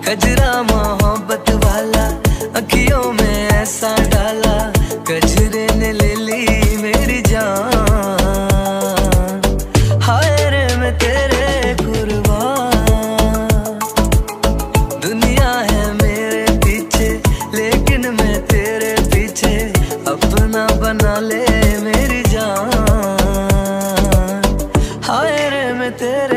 कजरा मोहब्बत वाला अखियों में ऐसा डाला, कजरे ने ले ली मेरी जान। हाय रे मैं तेरे कुर्बान, दुनिया है मेरे पीछे लेकिन मैं तेरे पीछे, अपना बना ले मेरी जान। हाय रे मैं तेरे